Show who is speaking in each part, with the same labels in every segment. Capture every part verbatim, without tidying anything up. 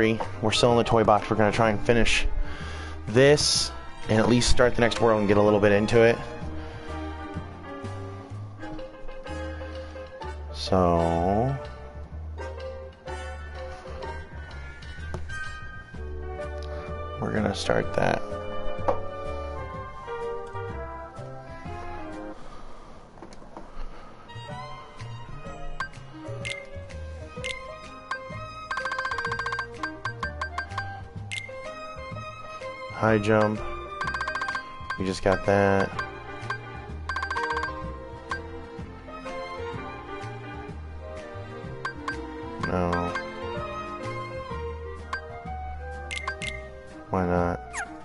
Speaker 1: worry. We're still in the toy box. We're going to try and finish this and at least start the next world and get a little bit into it. So... we're going to start that. High jump. We just got that. No. Why not?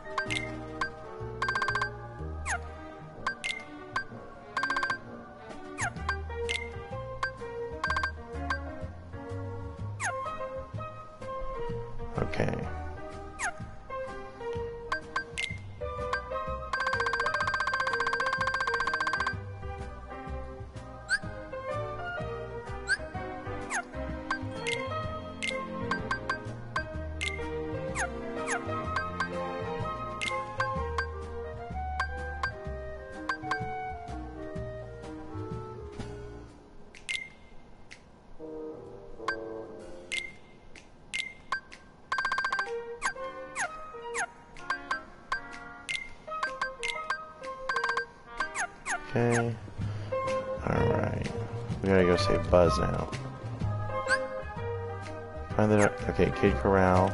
Speaker 1: Okay. Okay. Alright. We gotta go save Buzz now. Find the... okay, Kid Corral.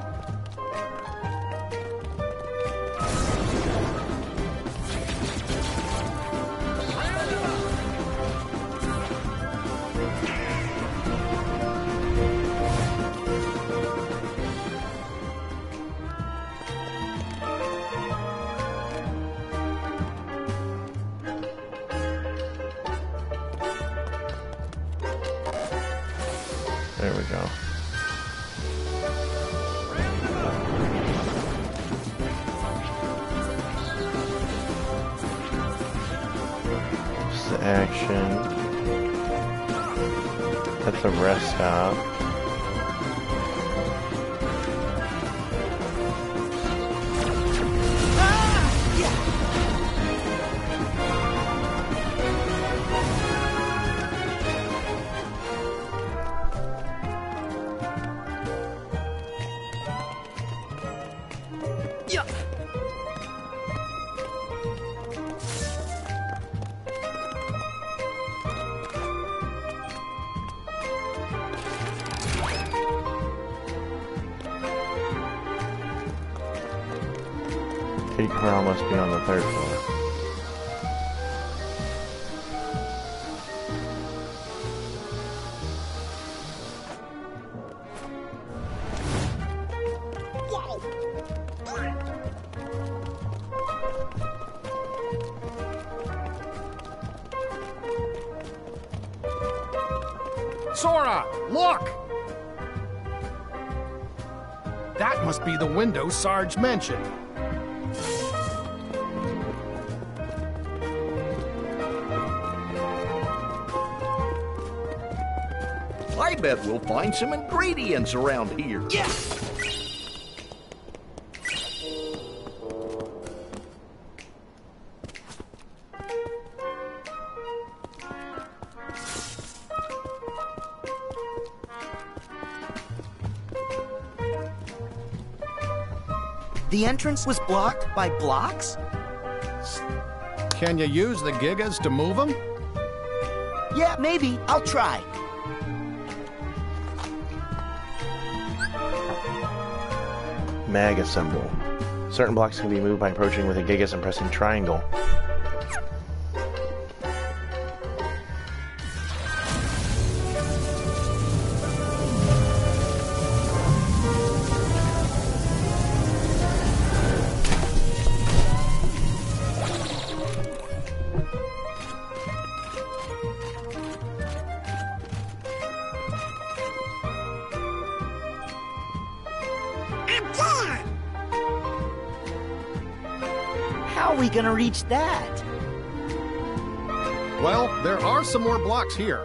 Speaker 1: There we go. This is action. That's a rest stop. Kid Corral must be on the third floor.
Speaker 2: Sora, look! That must be the window Sarge mentioned.
Speaker 3: I bet we'll find some ingredients around here.
Speaker 2: Yeah!
Speaker 4: The entrance was blocked by blocks?
Speaker 2: Can you use the Gigas to move them?
Speaker 4: Yeah, maybe. I'll try.
Speaker 1: Mag assemble. Certain blocks can be moved by approaching with a Gigas and pressing triangle.
Speaker 4: How are we gonna reach that?
Speaker 2: Well, there are some more blocks here.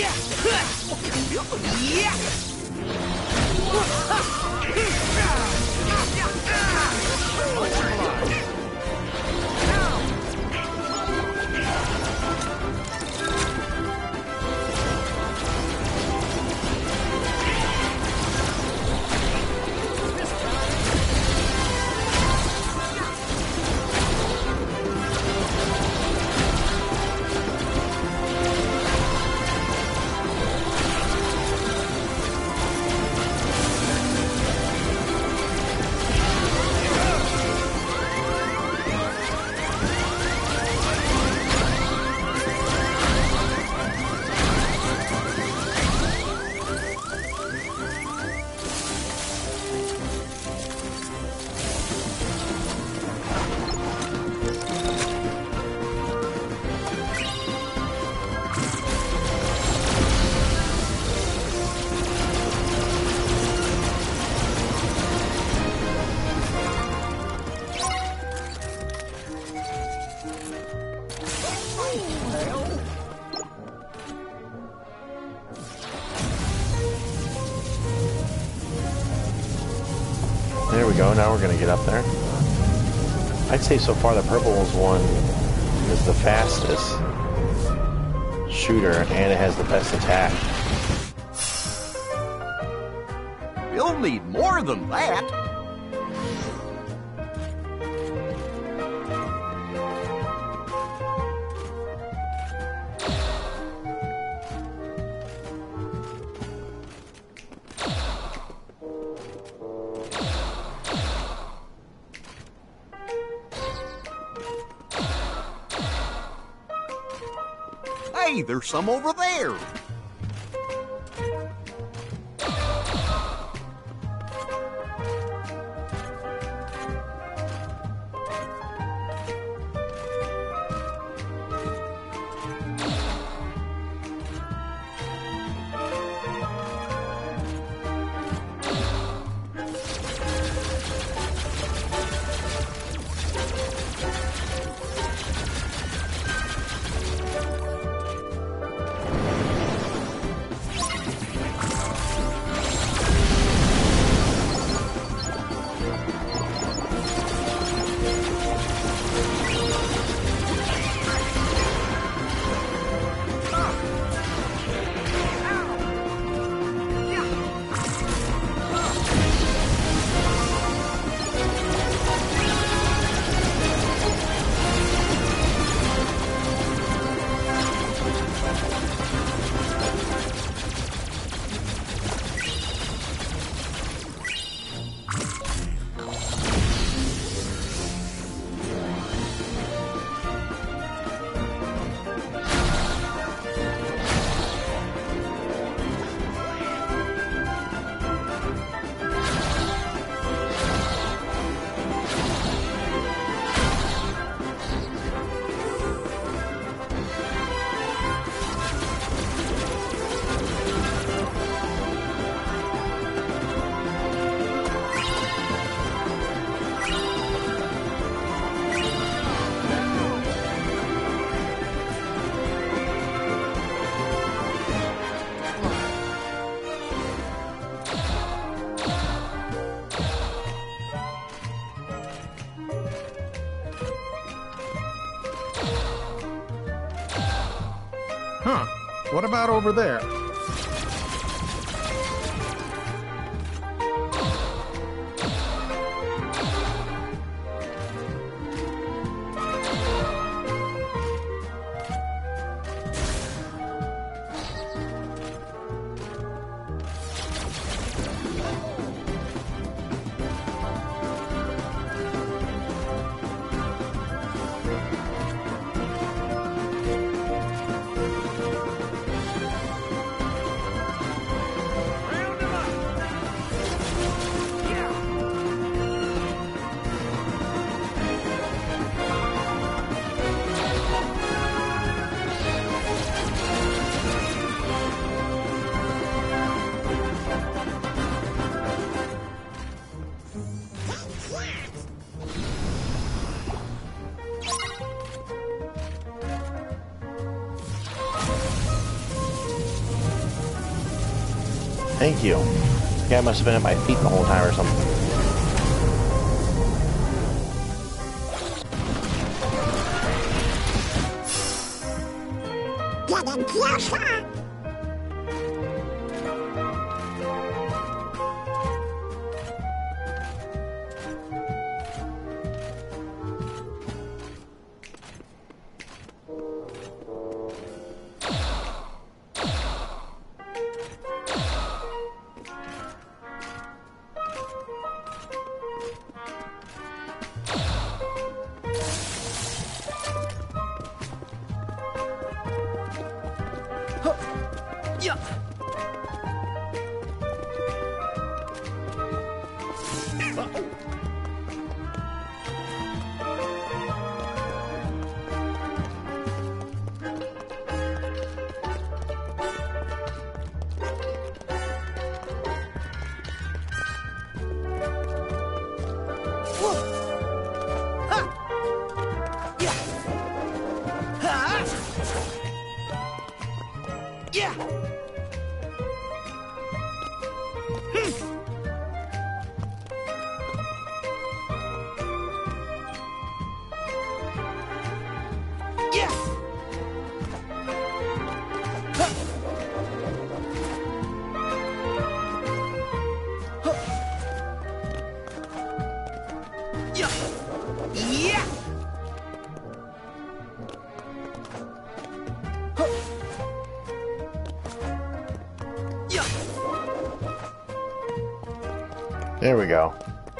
Speaker 1: There we go, now we're gonna get up there. I'd say so far the purple's one is the fastest shooter and it has the best attack.
Speaker 3: You'll need more than that. Hey, there's some over there.
Speaker 2: Huh. What about over there?
Speaker 1: Thank you. This guy must have been at my feet the whole time or something. There we go.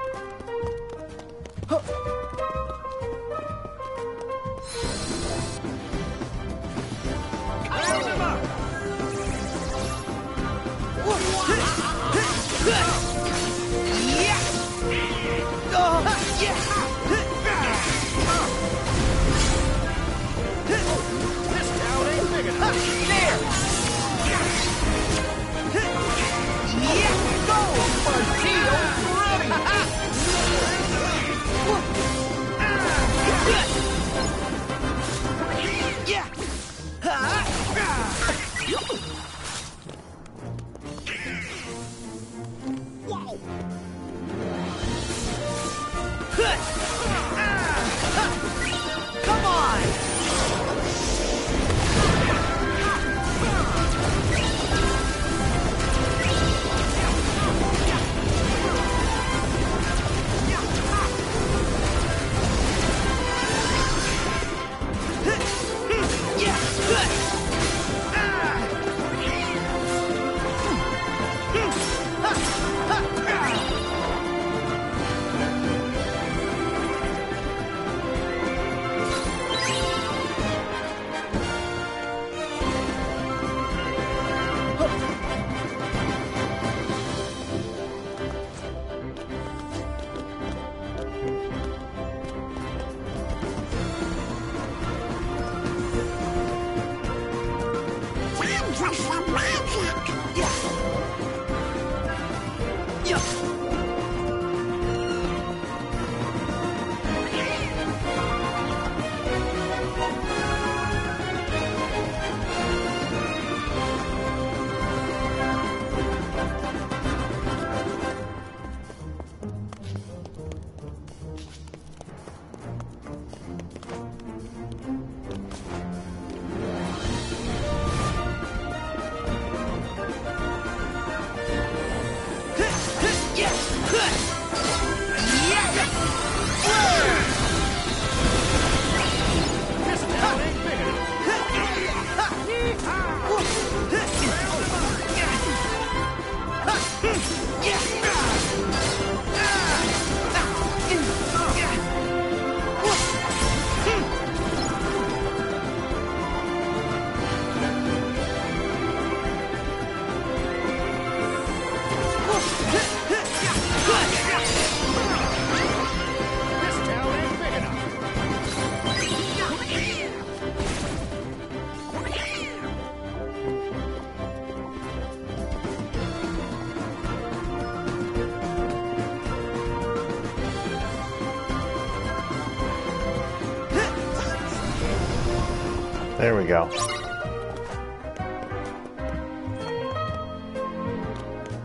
Speaker 1: There we go.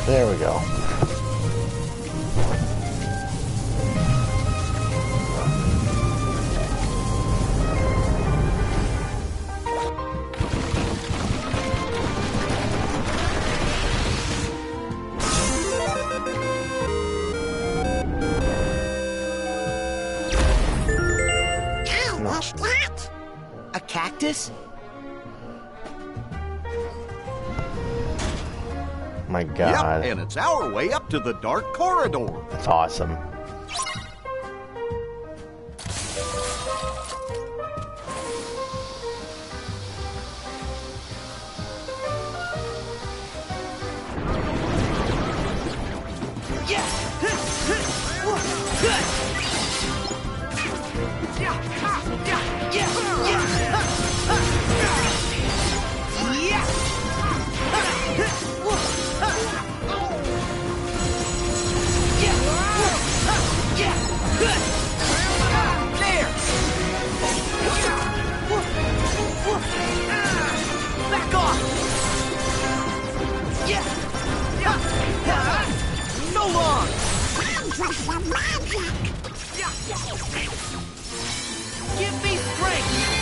Speaker 1: There we go.
Speaker 4: What's that? A cactus?
Speaker 1: My God.
Speaker 3: Yep, and it's our way up to the dark corridor.
Speaker 1: That's awesome.
Speaker 4: Back off! No long! Give me strength!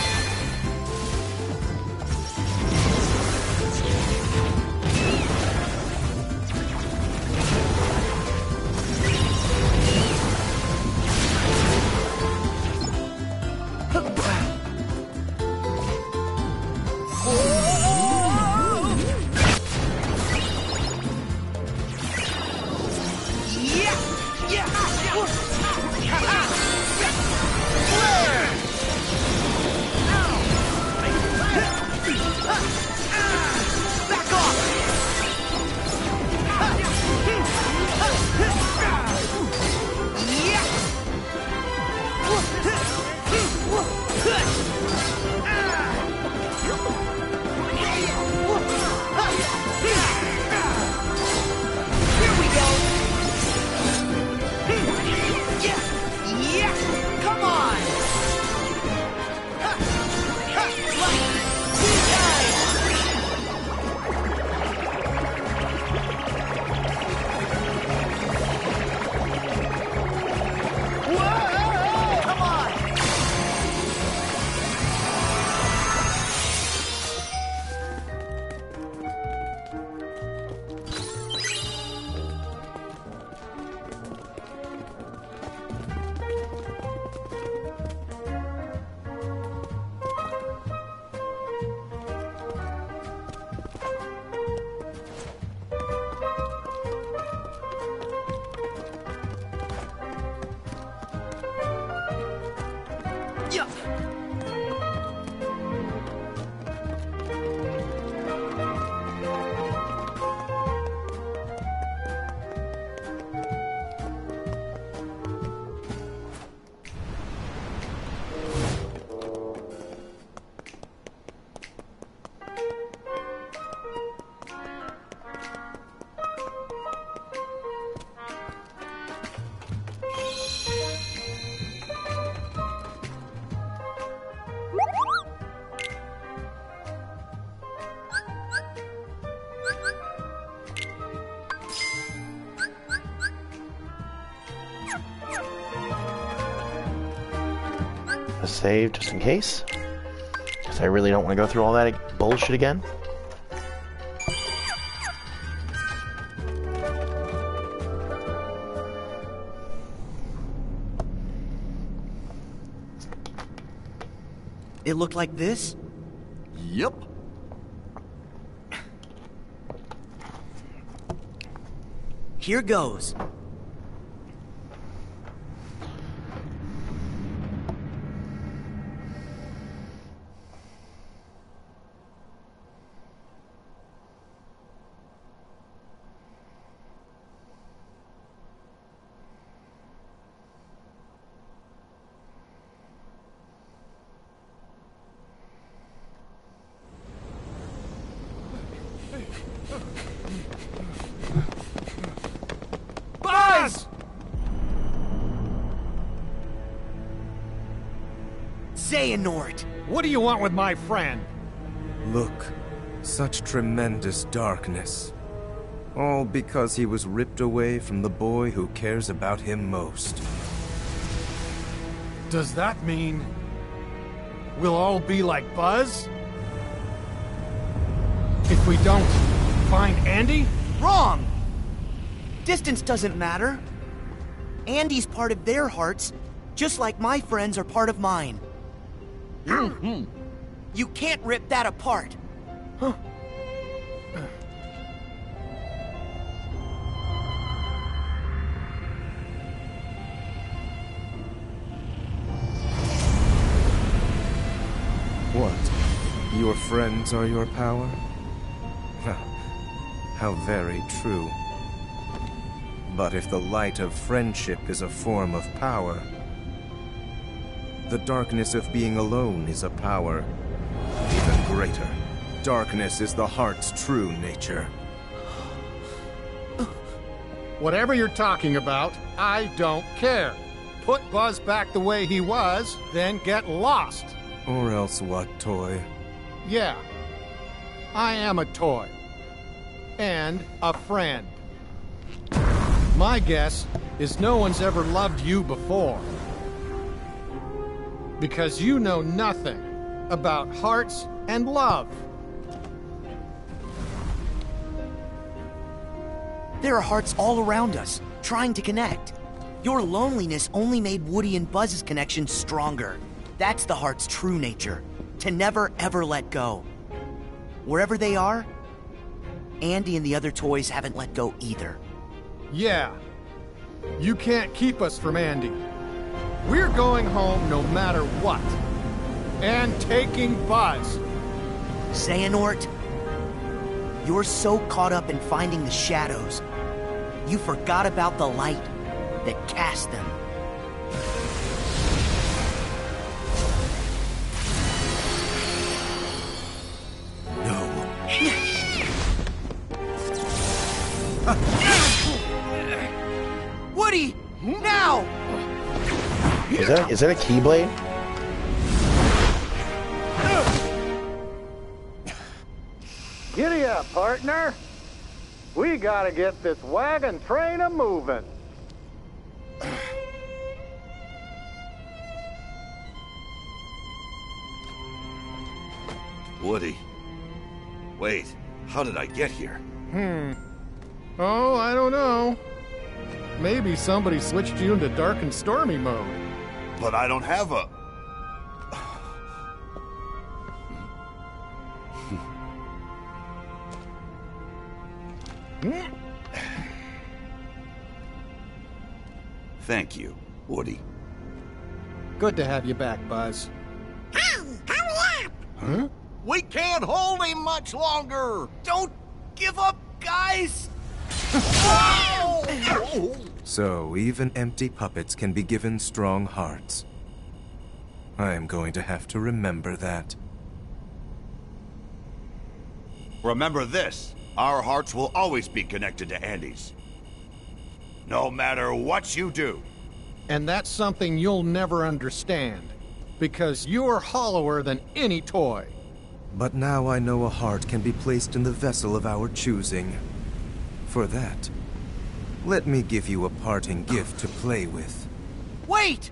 Speaker 1: A save just in case. Because I really don't want to go through all that bullshit again.
Speaker 4: It looked like this?
Speaker 3: Yep.
Speaker 4: Here goes.
Speaker 5: Buzz!
Speaker 4: Xehanort!
Speaker 2: What do you want with my friend?
Speaker 5: Look, such tremendous darkness. All because he was ripped away from the boy who cares about him most.
Speaker 2: Does that mean we'll all be like Buzz? If we don't find Andy?
Speaker 4: Wrong! Distance doesn't matter. Andy's part of their hearts, just like my friends are part of mine. You can't rip that apart. Huh.
Speaker 5: What? Your friends are your power? How very true. But if the light of friendship is a form of power, the darkness of being alone is a power even greater. Darkness is the heart's true nature.
Speaker 2: Whatever you're talking about, I don't care. Put Buzz back the way he was, then get lost.
Speaker 5: Or else what, Toy?
Speaker 2: Yeah, I am a toy. And a friend. My guess is no one's ever loved you before. Because you know nothing about hearts and love.
Speaker 4: There are hearts all around us, trying to connect. Your loneliness only made Woody and Buzz's connection stronger. That's the heart's true nature, to never ever let go. Wherever they are, Andy and the other toys haven't let go either.
Speaker 2: Yeah, you can't keep us from Andy. We're going home no matter what. And taking Buzz.
Speaker 4: Xehanort, you're so caught up in finding the shadows, you forgot about the light that cast them. Woody! Now!
Speaker 1: Is that is that a Keyblade?
Speaker 6: Giddy up, partner. We gotta get this wagon train a moving.
Speaker 3: Woody. Wait, how did I get here?
Speaker 2: Hmm. Oh, I don't know. Maybe somebody switched you into dark and stormy mode.
Speaker 3: But I don't have a... Thank you, Woody.
Speaker 2: Good to have you back, Buzz.
Speaker 3: Huh? We can't hold him much longer!
Speaker 4: Don't give up, guys!
Speaker 5: So, even empty puppets can be given strong hearts. I am going to have to remember that.
Speaker 3: Remember this, our hearts will always be connected to Andy's. No matter what you do.
Speaker 2: And that's something you'll never understand. Because you're hollower than any toy.
Speaker 5: But now I know a heart can be placed in the vessel of our choosing. For that, let me give you a parting gift to play with.
Speaker 4: Wait!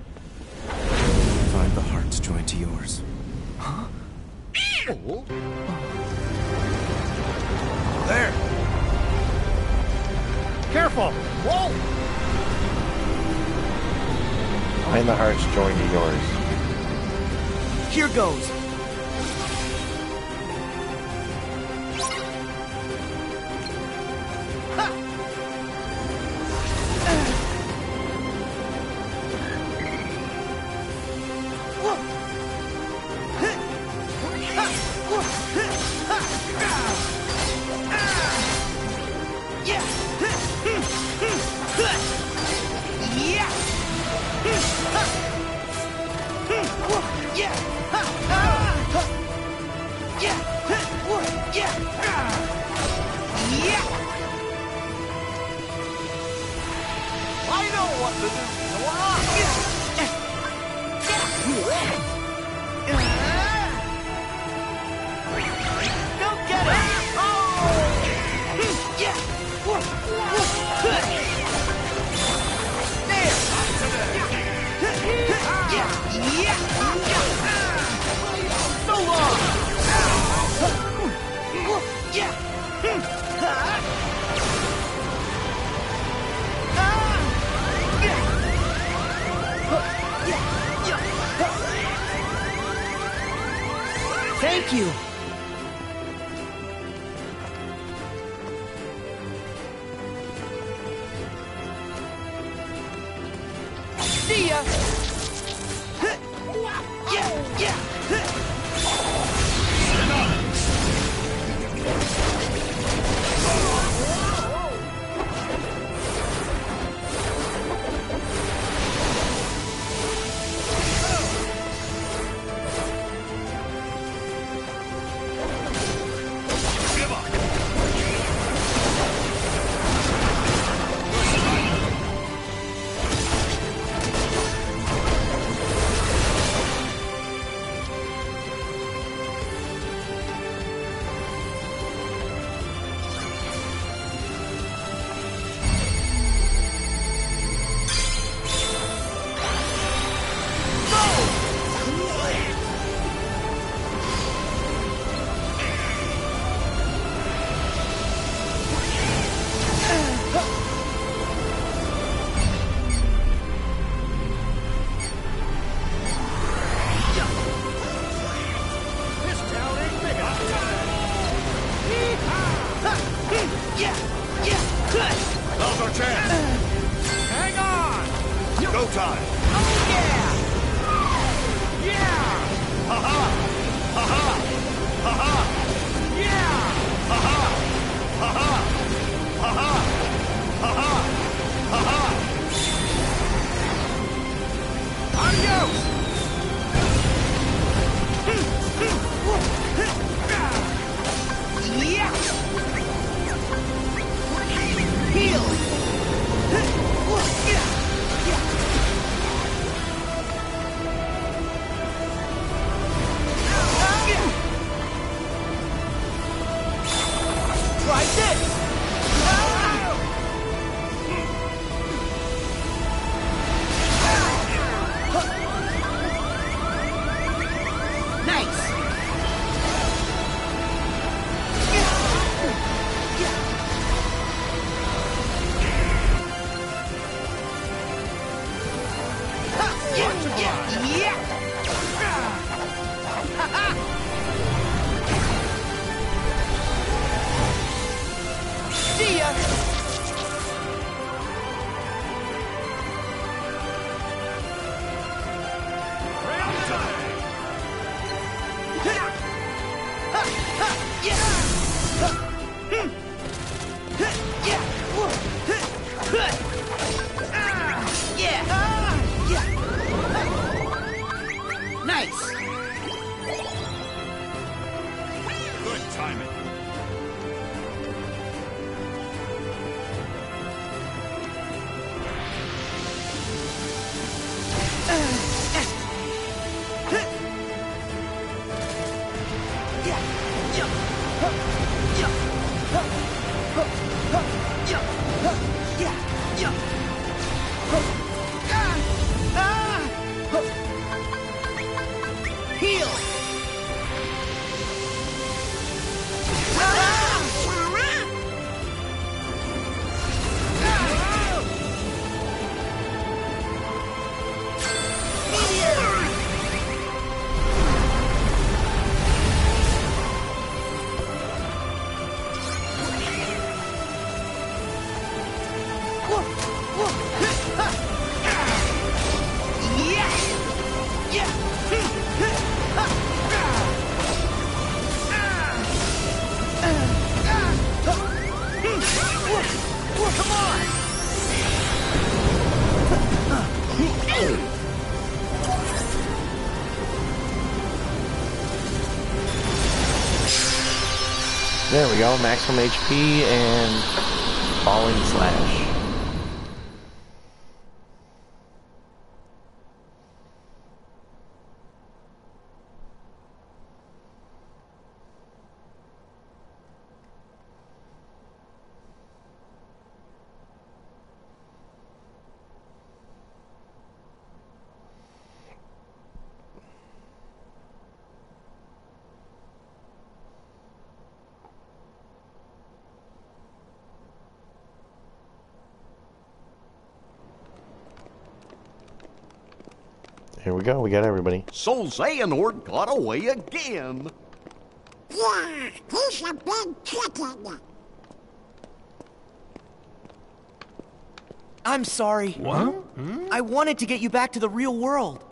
Speaker 5: Find the heart's joined to yours.
Speaker 4: Huh?
Speaker 3: Oh. There!
Speaker 2: Careful!
Speaker 3: Whoa!
Speaker 1: Find the hearts joined to yours.
Speaker 4: Here goes. Yeah! Thank you! See ya! Yeah, yeah!
Speaker 3: Now's our chance!
Speaker 2: Hang on!
Speaker 3: Go time!
Speaker 2: Oh, yeah! Yeah!
Speaker 3: Ha-ha! Ha-ha! Ha-ha!
Speaker 2: Yeah!
Speaker 3: Ha-ha! Ha-ha! Ha-ha! Ha-ha! Ha-ha!
Speaker 2: Adios!
Speaker 4: Yeah! Heal! Try this! Nice! See ya! Nice!
Speaker 3: Good timing.
Speaker 4: Heal! Come on!
Speaker 1: There we go, maximum H P and falling slash. Here we go, we got everybody.
Speaker 7: So Xehanort got away again. Yeah, he's a big chicken.
Speaker 4: I'm sorry.
Speaker 2: What? Hmm?
Speaker 4: I wanted to get you back to the real world.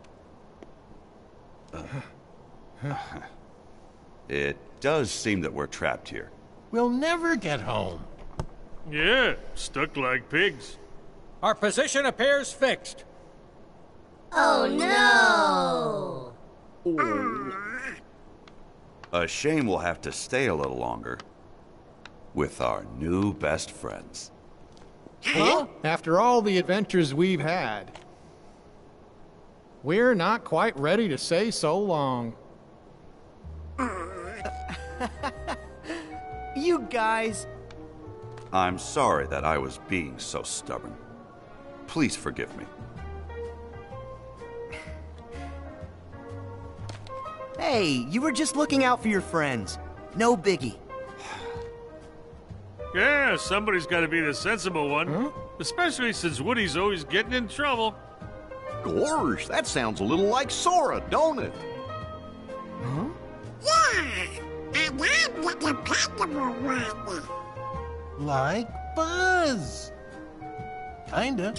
Speaker 3: It does seem that we're trapped here.
Speaker 8: We'll never get home.
Speaker 9: Yeah, stuck like pigs.
Speaker 10: Our position appears fixed.
Speaker 7: Oh no!
Speaker 3: A shame we'll have to stay a little longer with our new best friends.
Speaker 2: Huh? After all the adventures we've had, we're not quite ready to say so long.
Speaker 4: You guys.
Speaker 3: I'm sorry that I was being so stubborn. Please forgive me.
Speaker 4: Hey, you were just looking out for your friends. No biggie.
Speaker 9: Yeah, somebody's got to be the sensible one. Huh? Especially since Woody's always getting in trouble.
Speaker 11: Gorge, that sounds a little like Sora, don't it?
Speaker 7: Huh? Yeah, and I'm the dependable one.
Speaker 8: Like Buzz. Kinda.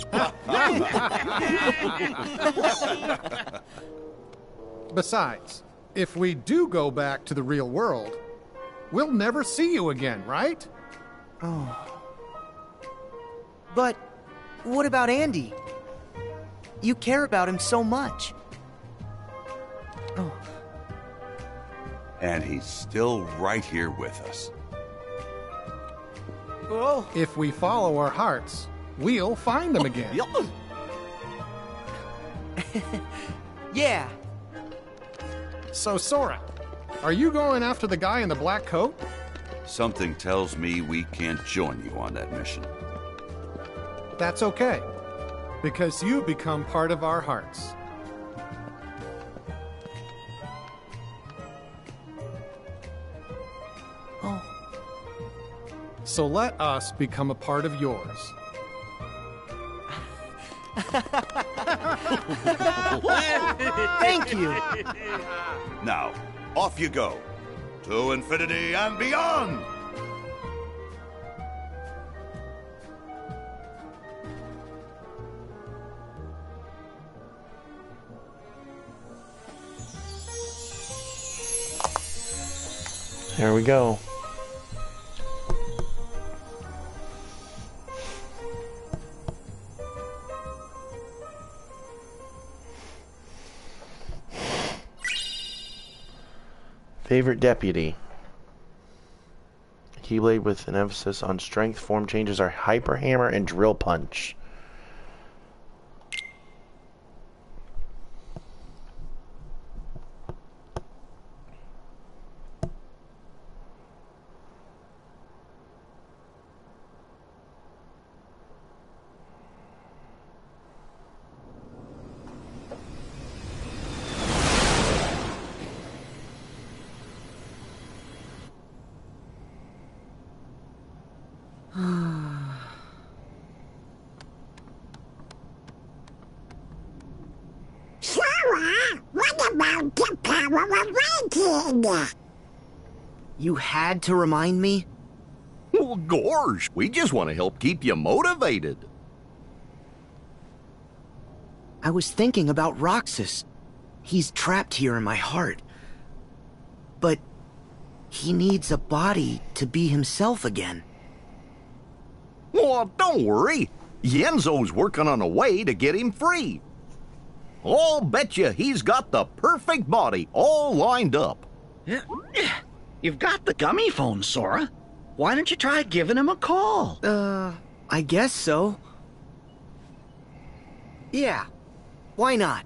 Speaker 2: Besides, if we do go back to the real world, we'll never see you again, right?
Speaker 4: Oh. But what about Andy? You care about him so much.
Speaker 3: Oh. And he's still right here with us.
Speaker 2: Oh. If we follow our hearts, we'll find them again.
Speaker 4: Yeah.
Speaker 2: So, Sora, are you going after the guy in the black coat?
Speaker 3: Something tells me we can't join you on that mission.
Speaker 2: That's okay, because you become part of our hearts.
Speaker 4: Oh.
Speaker 2: So let us become a part of yours.
Speaker 4: Thank you.
Speaker 3: Now, off you go. To infinity and beyond!
Speaker 1: There we go. Favorite deputy. Keyblade with an emphasis on strength. Form changes are Hyper Hammer and Drill Punch.
Speaker 4: You had to remind me?
Speaker 11: Well, Gorge, we just want to help keep you motivated.
Speaker 4: I was thinking about Roxas. He's trapped here in my heart. But he needs a body to be himself again.
Speaker 11: Well, don't worry. Yenzo's working on a way to get him free. I'll bet you he's got the perfect body all lined up.
Speaker 12: Yeah. You've got the gummy phone, Sora. Why don't you try giving him a call?
Speaker 4: Uh, I guess so. Yeah, why not?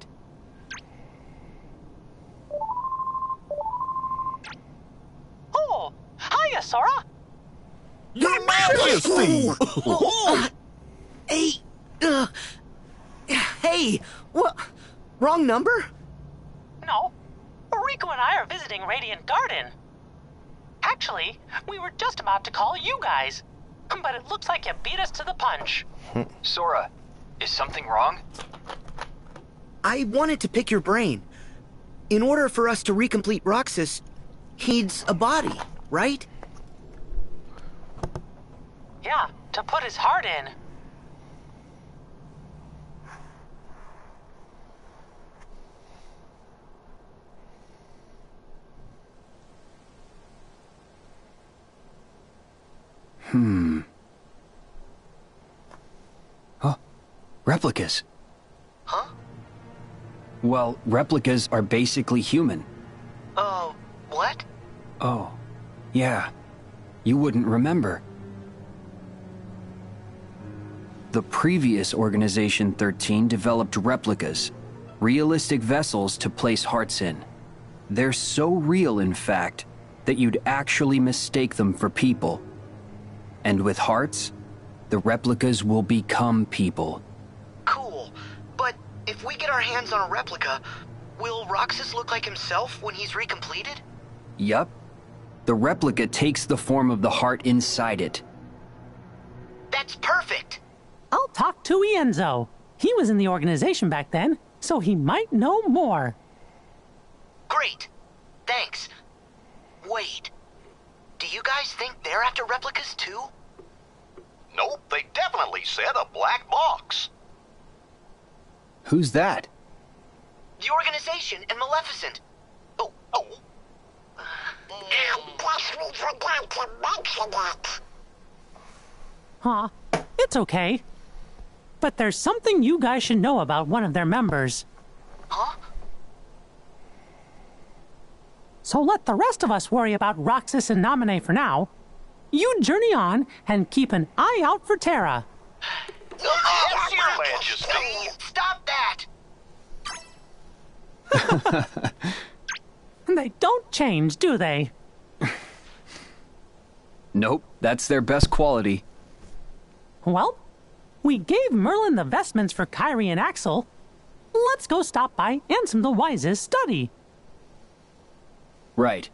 Speaker 13: Oh, hiya, Sora.
Speaker 11: Your Majesty!
Speaker 4: uh, hey, uh, hey, what? Wrong number?
Speaker 13: No, Rico and I are visiting Radiant Garden. Actually, we were just about to call you guys, but it looks like you beat us to the punch.
Speaker 10: Sora, is something wrong?
Speaker 4: I wanted to pick your brain. In order for us to recomplete Roxas, He needs a body, right?
Speaker 13: Yeah, to put his heart in.
Speaker 14: Hmm. Huh? Replicas.
Speaker 13: Huh?
Speaker 14: Well, replicas are basically human.
Speaker 13: Oh, what?
Speaker 14: Oh, yeah. You wouldn't remember. The previous Organization thirteen developed replicas, realistic vessels to place hearts in. They're so real, in fact, that you'd actually mistake them for people. And with hearts, the replicas will become people.
Speaker 4: Cool. But if we get our hands on a replica, will Roxas look like himself when he's recompleted?
Speaker 14: Yup. The replica takes the form of the heart inside it.
Speaker 4: That's perfect!
Speaker 13: I'll talk to Ienzo. He was in the organization back then, so he might know more.
Speaker 4: Great. Thanks. Wait. Do you guys think they're after replicas too?
Speaker 11: Nope, they definitely said a black box.
Speaker 14: Who's that?
Speaker 4: The organization and Maleficent. Oh, oh.
Speaker 7: I guess we forgot to mention it.
Speaker 13: Huh? It's okay. But there's something you guys should know about one of their members.
Speaker 4: Huh?
Speaker 13: So let the rest of us worry about Roxas and Naminé for now. You journey on and keep an eye out for Terra.
Speaker 11: Yes, Your Majesty.
Speaker 4: Stop that!
Speaker 13: They don't change, do they?
Speaker 14: Nope, that's their best quality.
Speaker 13: Well, we gave Merlin the vestments for Kairi and Axel. Let's go stop by Ansem the Wise's study.
Speaker 14: Right.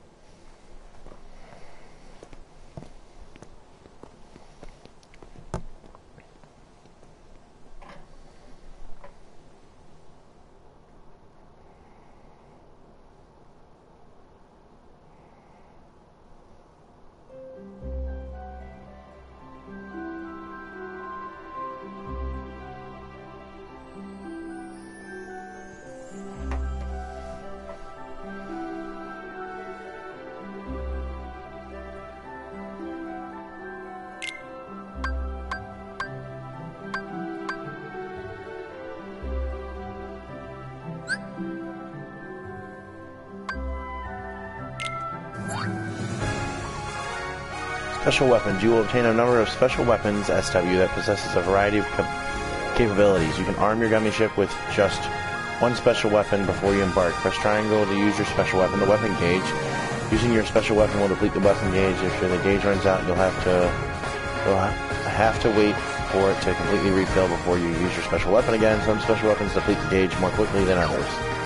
Speaker 1: Special weapons. You will obtain a number of special weapons, S W, that possesses a variety of cap capabilities. You can arm your gummy ship with just one special weapon before you embark. Press triangle to use your special weapon, the weapon gauge. Using your special weapon will deplete the weapon gauge. If the gauge runs out, you'll have to you'll have to wait for it to completely refill before you use your special weapon again. Some special weapons deplete the gauge more quickly than others.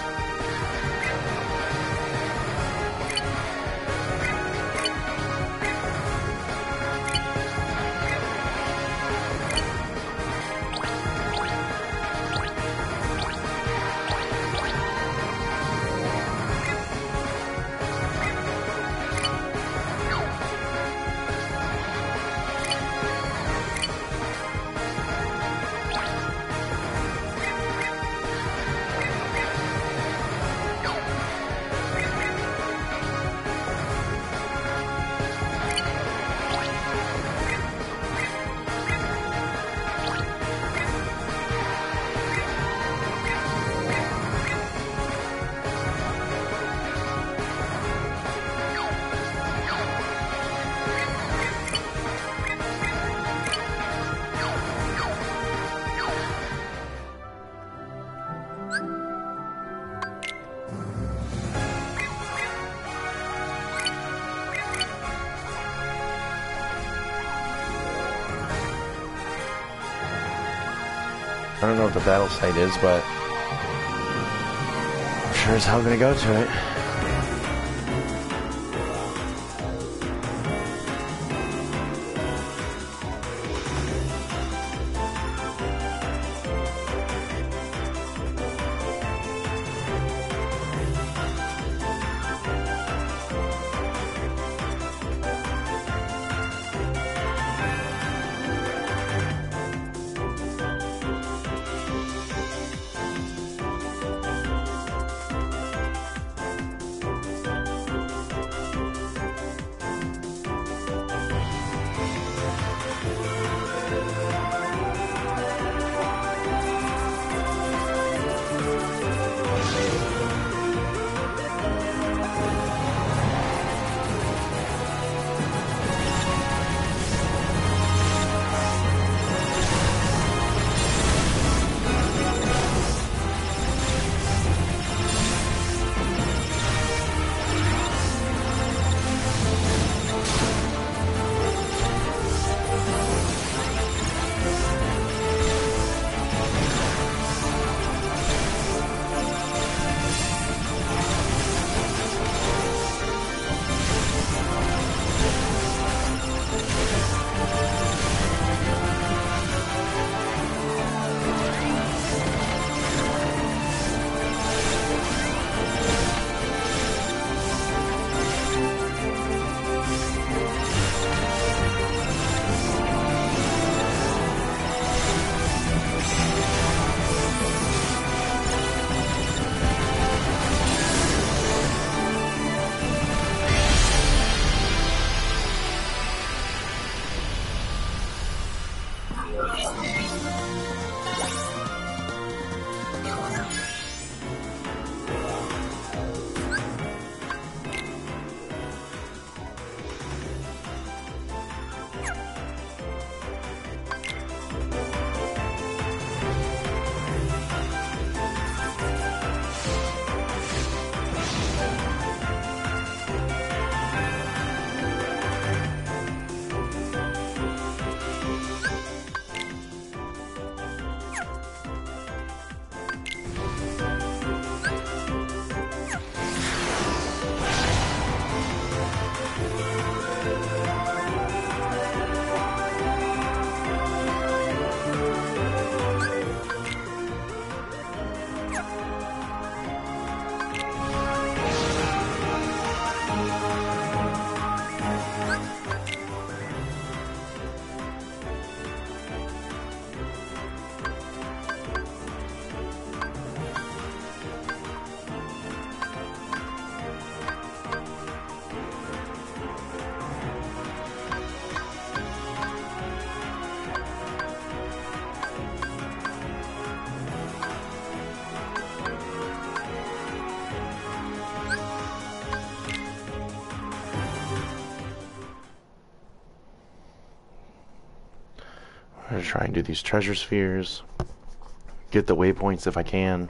Speaker 1: I don't know what the battle site is, but I'm sure as hell gonna go to it. I'm going to try and do these treasure spheres. Get the waypoints if I can.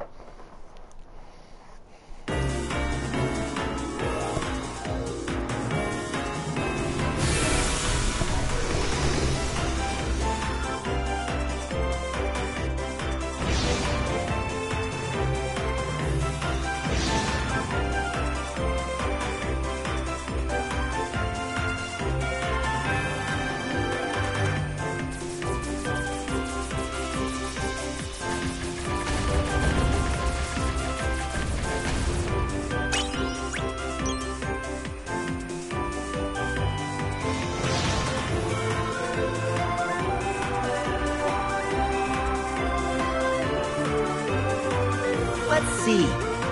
Speaker 4: Let's see.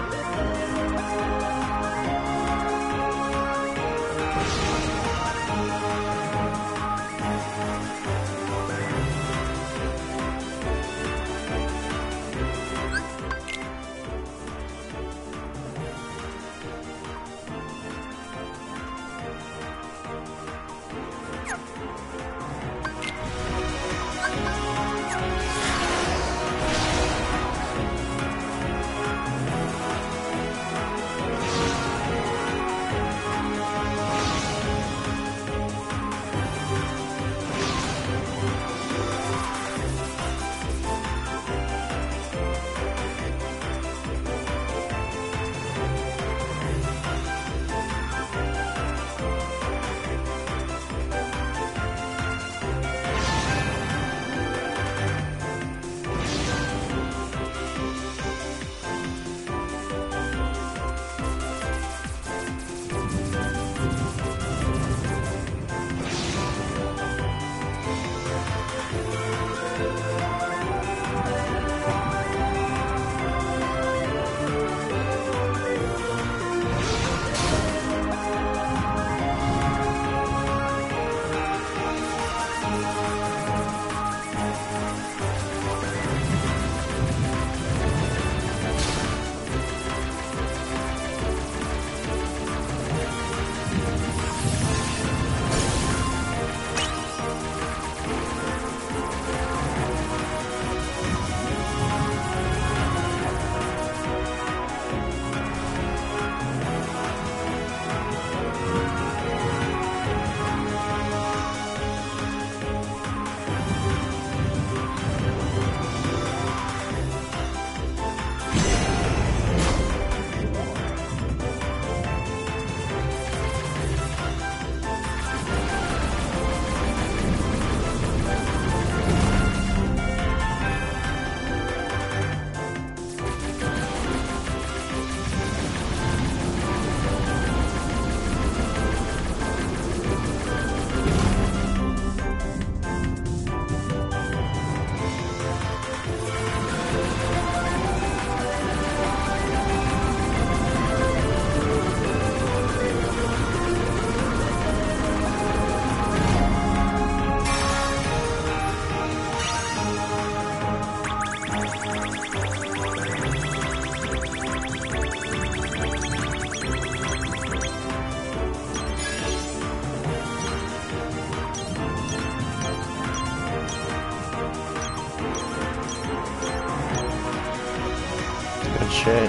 Speaker 1: Good shit.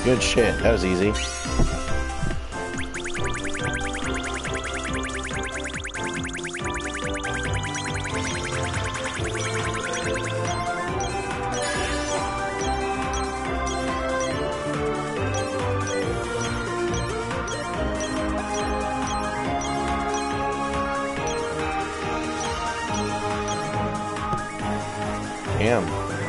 Speaker 1: Good shit. That was easy. Damn.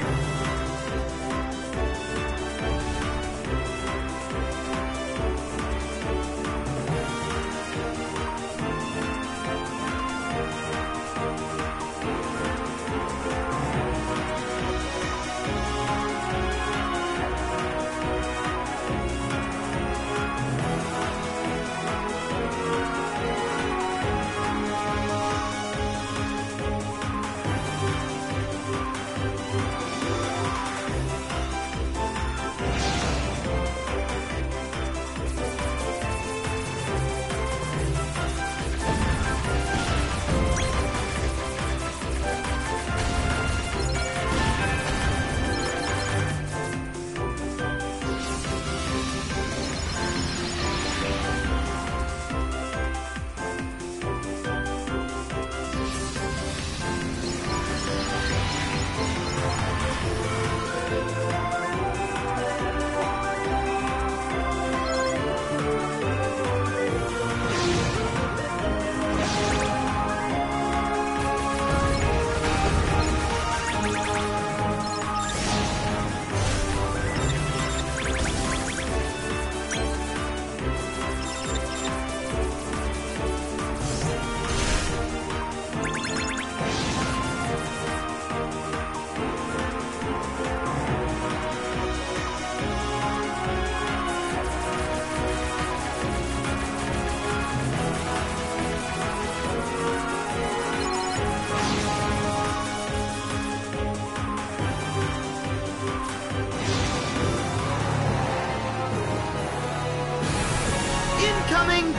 Speaker 12: Incoming!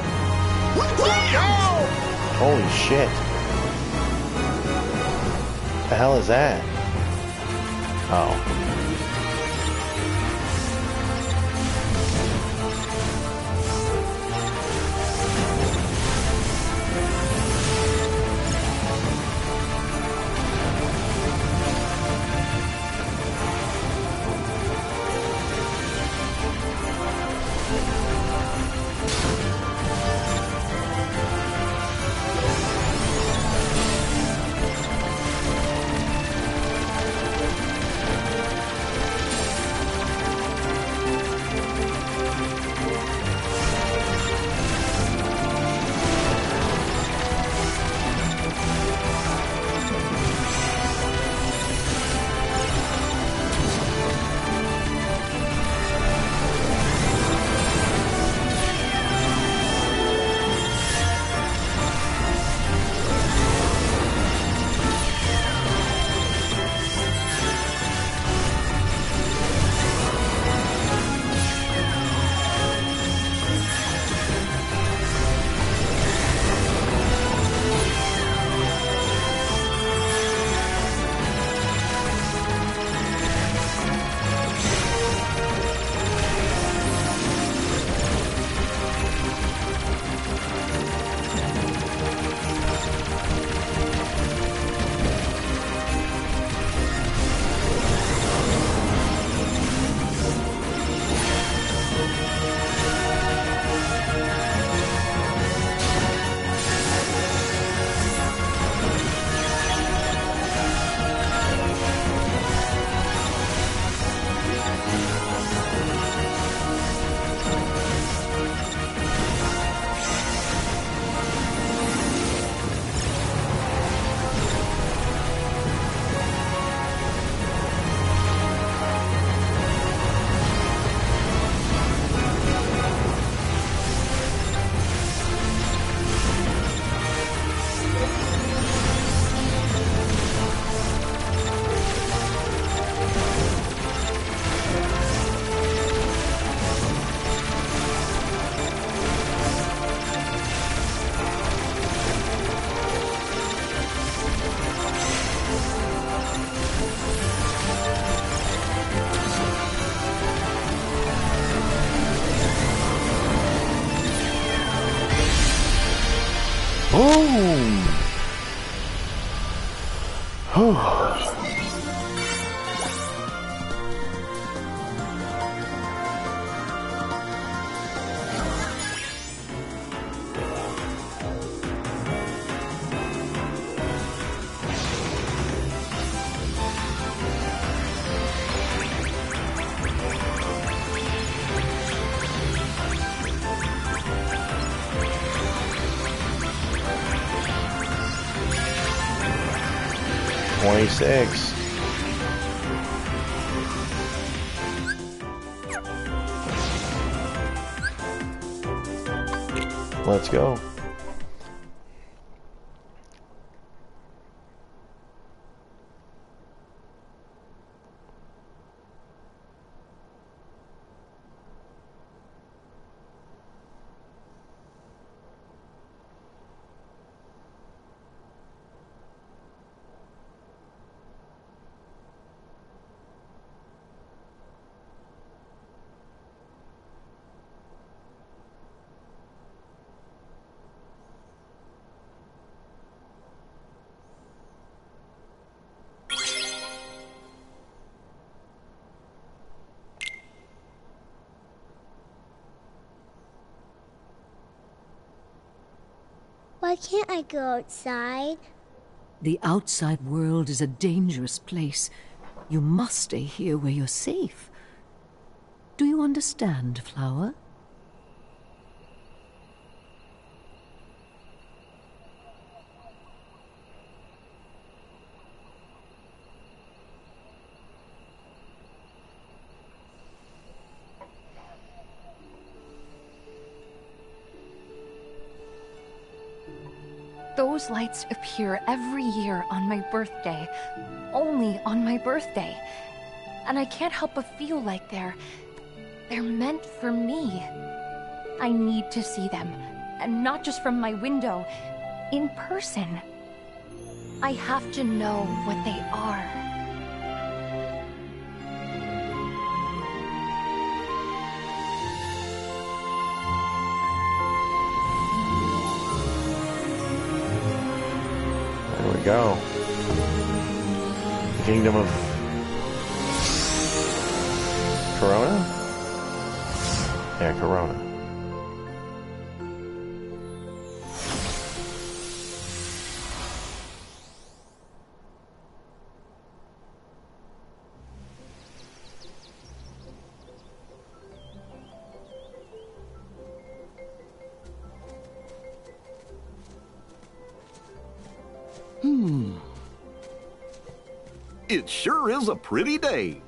Speaker 1: Holy shit. The hell is that? Oh. Boom! twenty-six. Let's go.
Speaker 15: Why can't I go outside?
Speaker 16: The outside world is a dangerous place. You must stay here where you're safe. Do you understand, Flower?
Speaker 17: Those lights appear every year on my birthday. Only on my birthday. And I can't help but feel like they're... they're meant for me. I need to see them. And not just from my window. In person. I have to know what they are.
Speaker 1: There we go. Kingdom of Corona? Yeah, Corona.
Speaker 11: Hmm. It sure is a pretty day.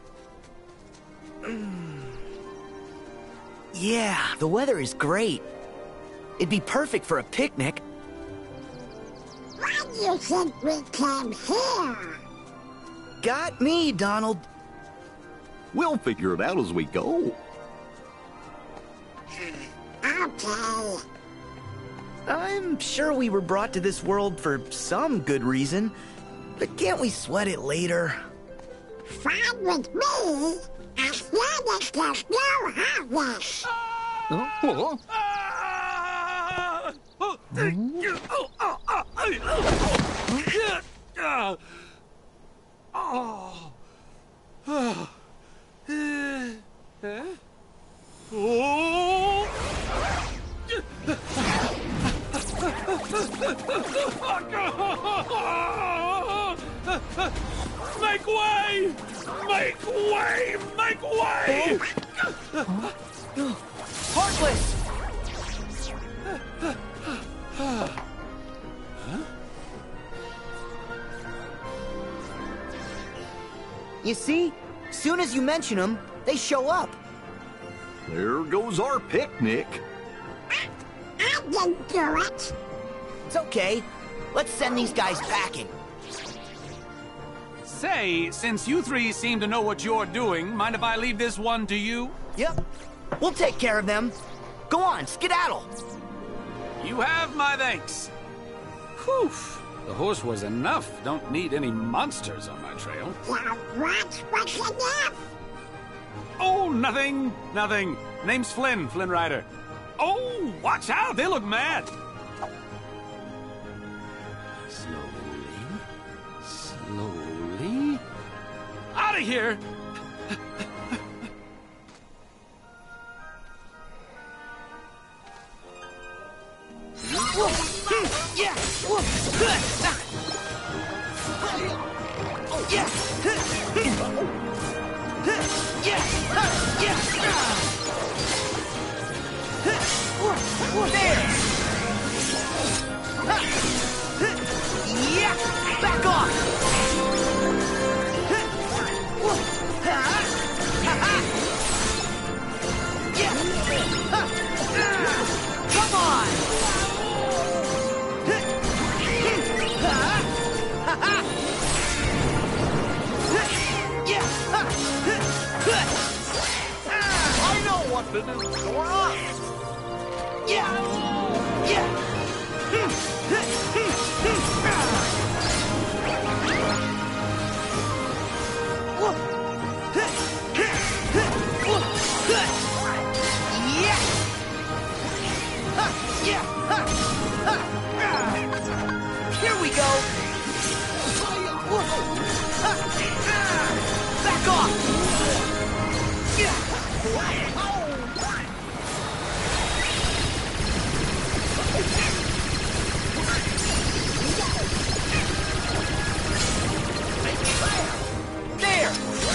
Speaker 4: Yeah, the weather is great. It'd be perfect for a picnic.
Speaker 7: Why do you think we came here?
Speaker 4: Got me, Donald.
Speaker 11: We'll figure it out as we go.
Speaker 7: Okay.
Speaker 4: I'm sure we were brought to this world for some good reason, but can't we sweat it later?
Speaker 7: Fine with me, as long as there's no harvest.
Speaker 11: Oh.
Speaker 9: Make way! Make way! Make way!
Speaker 4: Heartless! You see, soon as you mention them, they show up.
Speaker 11: There goes our picnic.
Speaker 7: I didn't do it.
Speaker 4: It's okay. Let's send these guys packing.
Speaker 18: Say, since you three seem to know what you're doing, mind if I leave this one to you?
Speaker 4: Yep. We'll take care of them. Go on, skedaddle.
Speaker 18: You have my thanks. Whew. The horse was enough. Don't need any monsters on my trail.
Speaker 7: Yeah, what was enough?
Speaker 18: Oh, nothing. Nothing. Name's Flynn, Flynn Rider. Oh, watch out. They look mad. out of here!
Speaker 4: Back off! Come on!
Speaker 11: I know what to do, Sora!
Speaker 4: Yeah! Yeah! Here we go! Back off! There!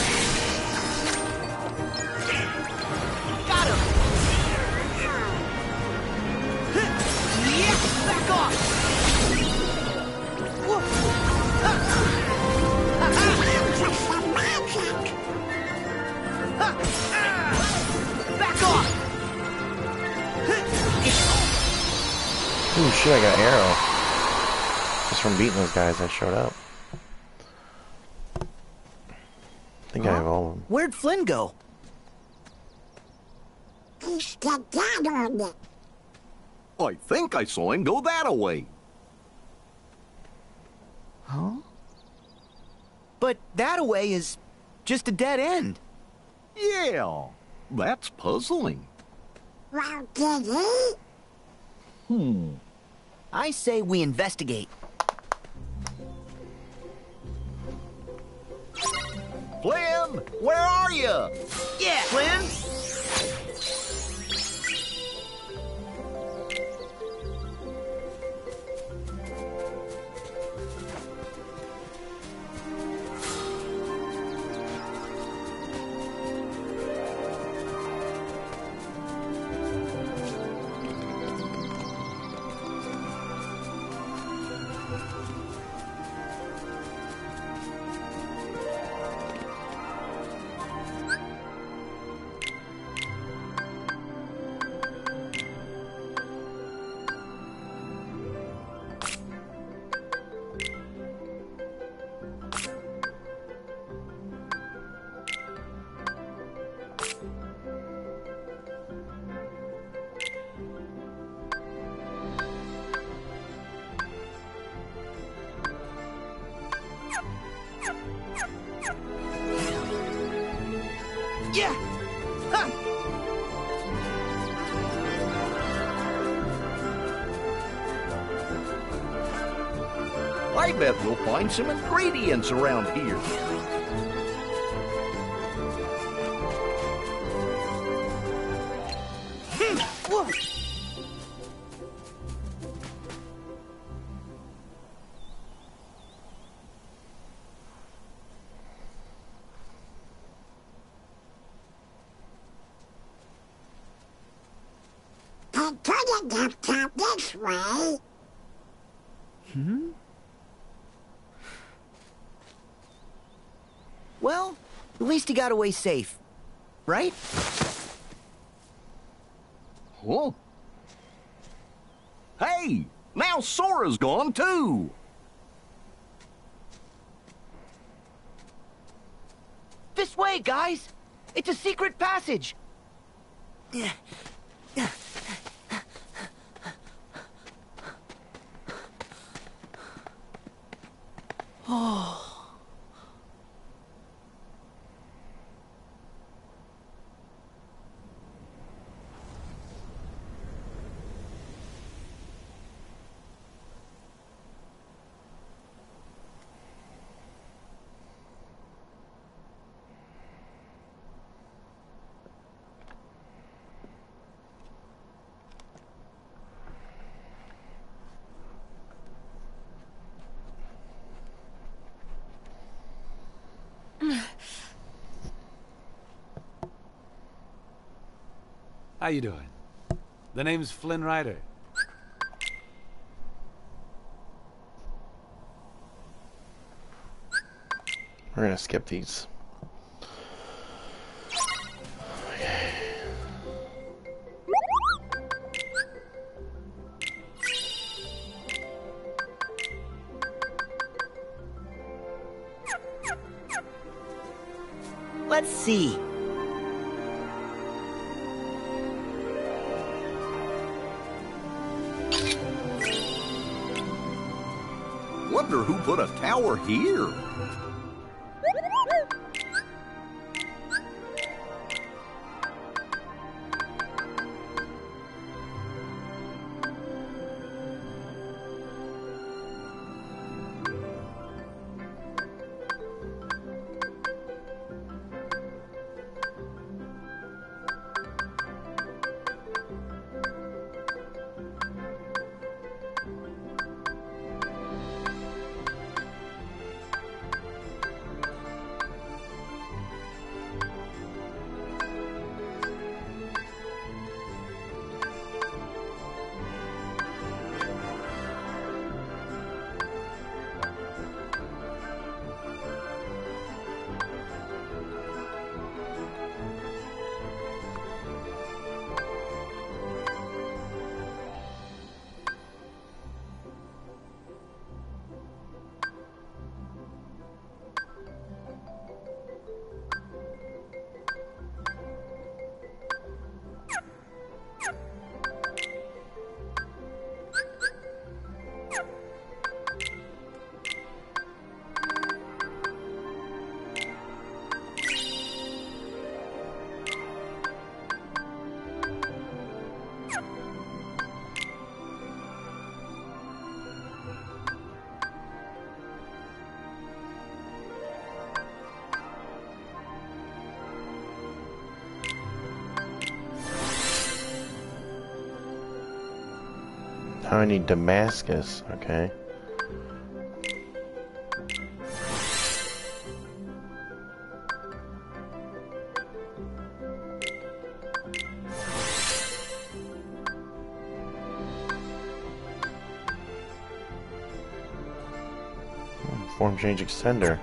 Speaker 4: Got him! Yeah! Back off! Back off!
Speaker 1: Ooh, shit, I got an arrow. Just from beating those guys that showed up. I think I have all of them.
Speaker 4: Where'd Flynn go?
Speaker 7: He skedaddled.
Speaker 11: I think I saw him go that-a-way.
Speaker 4: Huh? But that-a-way is just a dead end.
Speaker 11: Yeah, that's puzzling.
Speaker 7: Well, did he?
Speaker 11: Hmm.
Speaker 4: I say we investigate.
Speaker 11: Flynn, where are you?
Speaker 4: Yeah, Flynn! Yeah! Ha!
Speaker 11: I bet we'll find some ingredients around here.
Speaker 7: I couldn't have come this way.
Speaker 4: Hmm? Well, at least he got away safe, right?
Speaker 11: Whoa. Hey, now Sora's gone too.
Speaker 4: This way, guys! It's a secret passage! Oh.
Speaker 18: How you doing? The name's Flynn Rider.
Speaker 1: We're gonna skip these.
Speaker 4: Let's see.
Speaker 11: Wonder who put a tower here?
Speaker 1: I need Damascus, okay. Form change extender.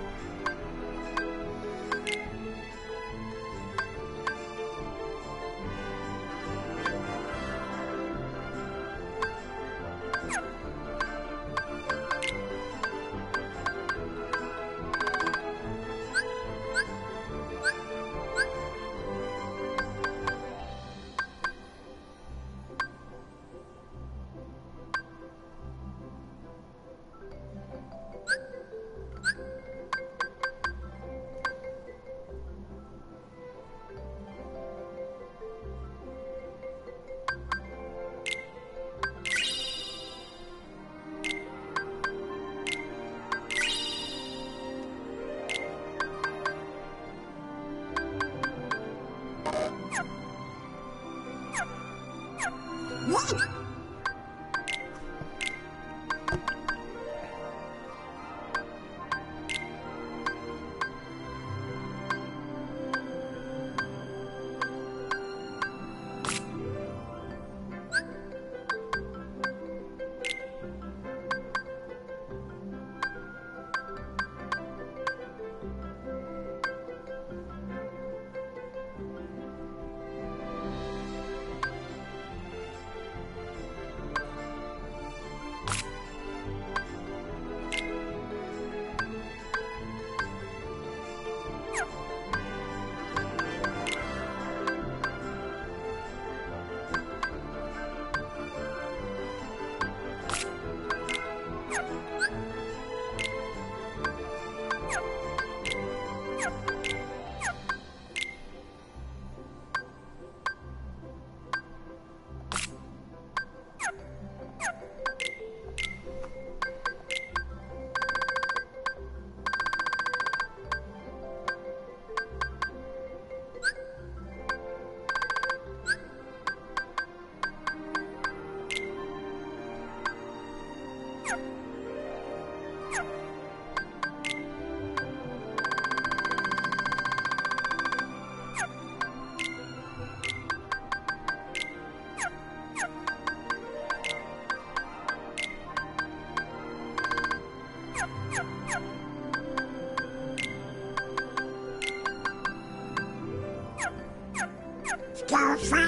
Speaker 7: sofa.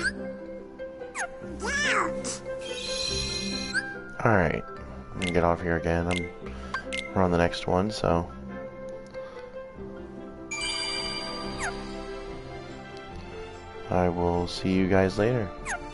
Speaker 7: Don't.
Speaker 1: Alright. Let me get off here again. I'm, we're on the next one, so... I will see you guys later.